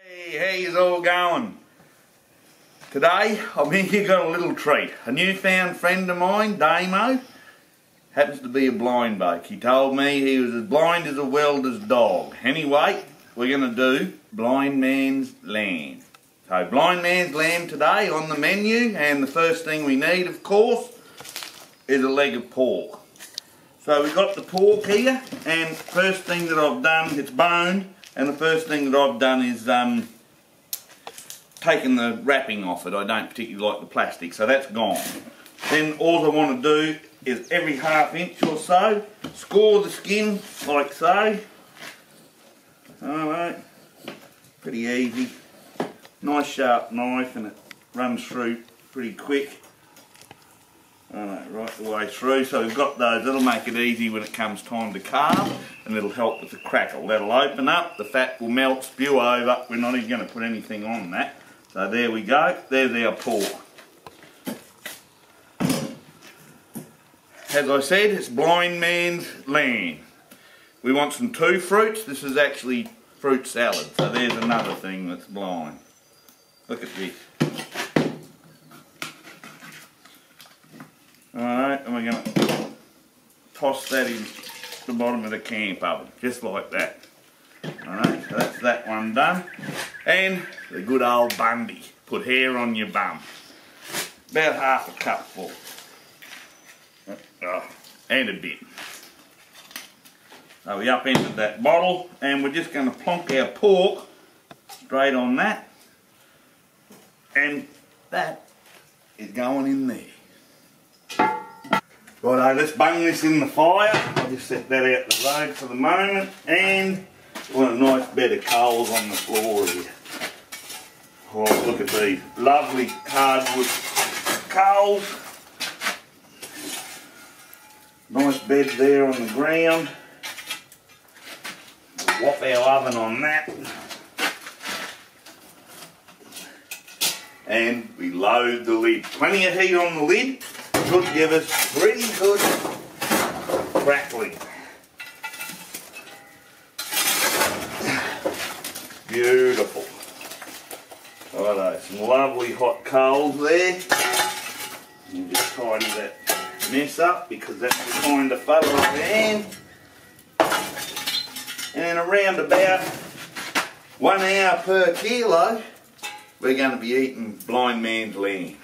Hey, how's all going? Today I've here got a little treat. A newfound friend of mine, Damo, happens to be a blind bloke. He told me he was as blind as a welder's dog. Anyway, we're going to do blind man's lamb. So blind man's lamb today on the menu, and the first thing we need, of course, is a leg of pork. So we've got the pork here, and first thing that I've done, it's boned, and the first thing that I've done is taken the wrapping off it. I don't particularly like the plastic, so that's gone. Then all I want to do is every ½ inch or so, score the skin like so. Alright, pretty easy. Nice sharp knife, and it runs through pretty quick. Right the way through, so we've got those. That'll make it easy when it comes time to carve, and it'll help with the crackle. That'll open up, the fat will melt, spew over. We're not even going to put anything on that. So there we go, there's our pork. As I said, it's blind man's lamb. We want some 2 fruits. This is actually fruit salad, so there's another thing that's blind. Look at this. Alright, and we're going to toss that in the bottom of the camp oven, just like that. Alright, so that's that one done. And the good old Bundy, put hair on your bum. About ½ a cupful. And a bit. So we upended that bottle, and we're just going to plonk our pork straight on that. And that is going in there. Righto, let's bung this in the fire. I'll just set that out the road for the moment, and we want a nice bed of coals on the floor here. Oh, look at these lovely hardwood coals. Nice bed there on the ground. We'll whop our oven on that. And we load the lid. Plenty of heat on the lid. Should give us pretty good crackling. Beautiful. Righto, some lovely hot coals there. You just tidy that mess up because that's the kind of fella I am. And around about 1 hour per kilo, we're going to be eating blind man's lamb.